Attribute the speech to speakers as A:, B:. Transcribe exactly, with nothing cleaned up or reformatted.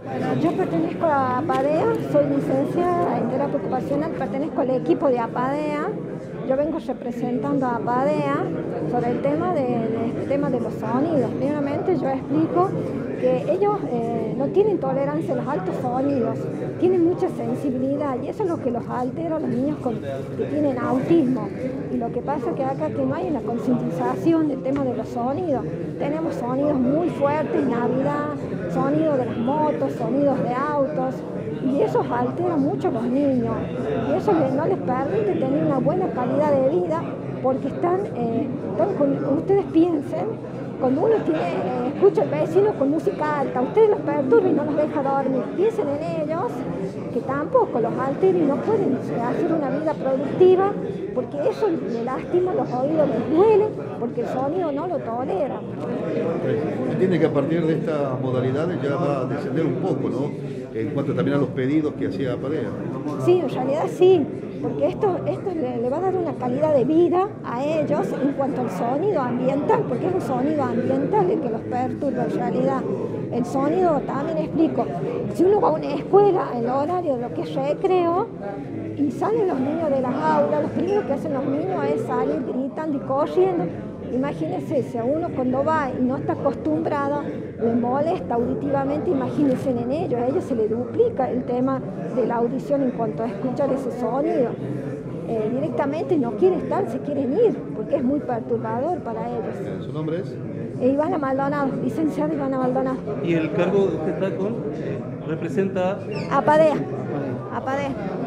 A: Bueno, yo pertenezco a APADEA, soy licenciada en terapia ocupacional, pertenezco al equipo de APADEA. Yo vengo representando a APADEA sobre el tema de, de este tema de los sonidos. Primeramente yo explico que ellos eh, no tienen tolerancia a los altos sonidos, tienen mucha sensibilidad y eso es lo que los altera a los niños con, que tienen autismo. Y lo que pasa es que acá que no hay una concientización del tema de los sonidos. Tenemos sonidos muy fuertes en Navidad, sonidos de las motos, sonidos de autos, y eso altera mucho a los niños y eso no les permite tener una buena calidad de vida porque están, eh, están con, ustedes piensen, cuando uno tiene, eh, escucha al vecino con música alta, ustedes los perturban y no los deja dormir, piensen en ellos que tampoco los altera y no pueden hacer una vida productiva porque eso le lastima los oídos, les duele porque el sonido no lo tolera.
B: Entiende que a partir de esta modalidad ya va a descender un poco, ¿no? En cuanto también a los pedidos que hacía APADEA.
A: Sí, en realidad sí, porque esto, esto le, le va a dar una calidad de vida a ellos en cuanto al sonido ambiental, porque es un sonido ambiental el que los perturba en realidad. El sonido, también explico, si uno va a una escuela, el horario de lo que es recreo, y salen los niños de las aulas, lo primero que hacen los niños es salir gritando y corriendo. Imagínense, si a uno cuando va y no está acostumbrado, le molesta auditivamente, imagínense en ellos, a ellos se le duplica el tema de la audición en cuanto a escuchar ese sonido. Eh, directamente no quieren estar, se quieren ir, porque es muy perturbador para ellos.
B: ¿Su nombre es?
A: Eh, Ivana Maldonado, licenciada Ivana Maldonado.
C: ¿Y el cargo que está con? ¿Representa?
A: APADEA. APADEA.